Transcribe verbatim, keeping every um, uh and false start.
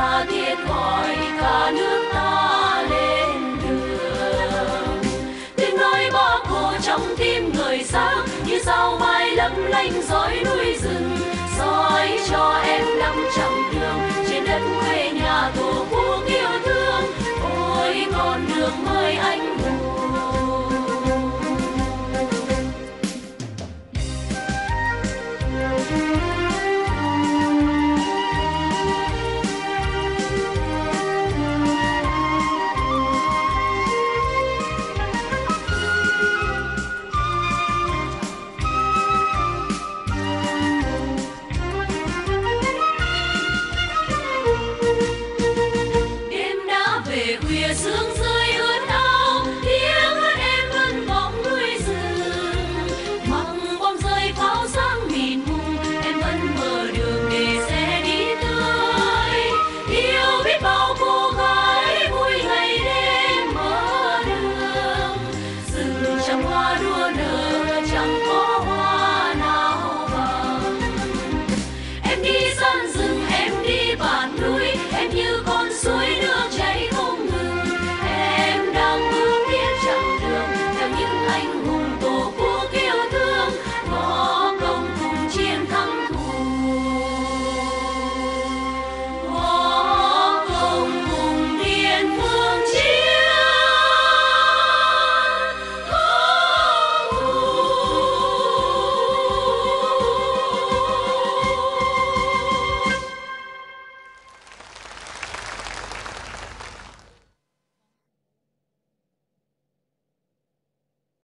tha thiết gọi cả nước ta lên đường. Tiếng nói Bác Hồ trong tim người sáng như sao mai lấp lánh dõi núi rừng, soi cho em năm chặng đường trên đất quê nhà Tổ quốc yêu thương. Ôi con đường mới anh